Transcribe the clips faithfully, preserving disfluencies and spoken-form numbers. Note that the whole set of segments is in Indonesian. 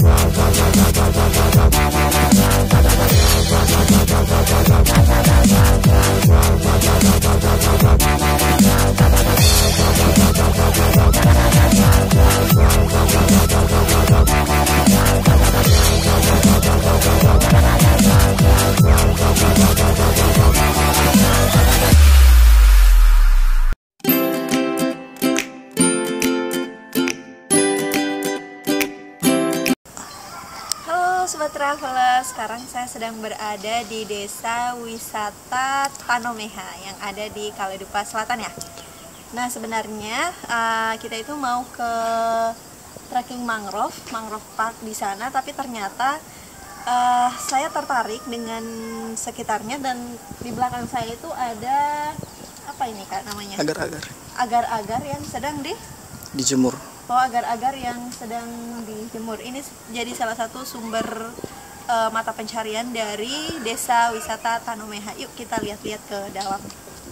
Sobat Traveler, sekarang saya sedang berada di desa wisata Tanomeha yang ada di Kaledupa Selatan ya. Nah sebenarnya uh, kita itu mau ke trekking mangrove, mangrove park di sana, tapi ternyata uh, saya tertarik dengan sekitarnya dan di belakang saya itu ada apa ini Kak namanya? Agar-agar. Agar-agar yang sedang di dijemur. Oh, agar-agar yang sedang dijemur. Ini jadi salah satu sumber uh, mata pencarian dari desa wisata Tanomeha. Yuk kita lihat-lihat ke dalam.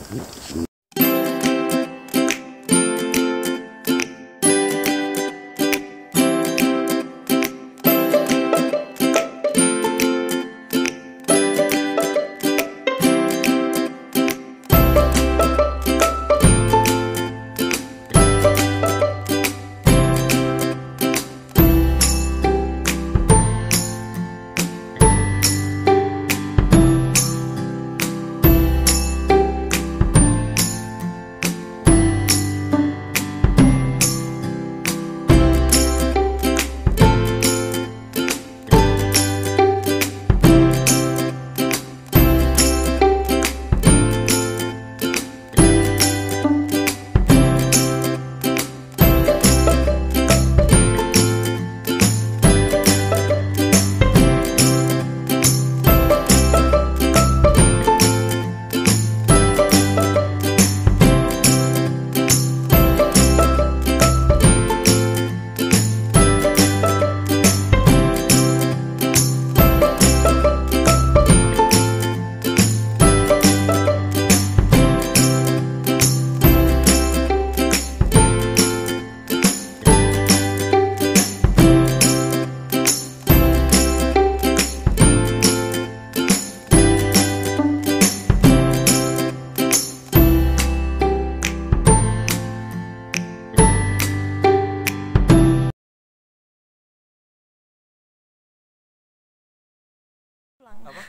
Apa?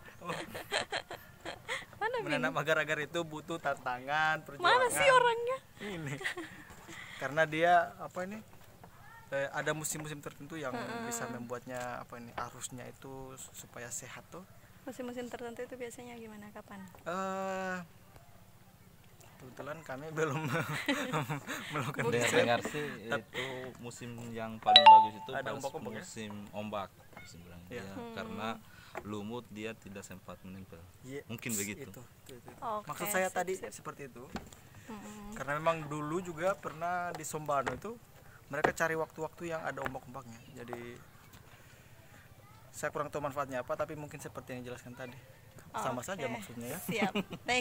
Mana menanam agar-agar itu butuh tantangan, perjuangan. Mana sih orangnya? Ini. Karena dia apa ini? Eh, ada musim-musim tertentu yang hmm. bisa membuatnya apa ini arusnya itu supaya sehat tuh. Musim-musim tertentu itu biasanya gimana? Kapan? Uh, kebetulan kami belum melakukan dengar sih itu musim yang paling bagus itu ada pas ombak-ombak musim ya? ombak sebenarnya ya. Ya, hmm. karena lumut dia tidak sempat menempel ya, mungkin begitu itu, itu, itu. Okay, maksud saya sip, tadi sip. seperti itu hmm. karena memang dulu juga pernah di Sombano itu mereka cari waktu-waktu yang ada ombak-ombaknya, jadi saya kurang tahu manfaatnya apa, tapi mungkin seperti yang dijelaskan tadi sama okay. saja maksudnya ya. Siap, thank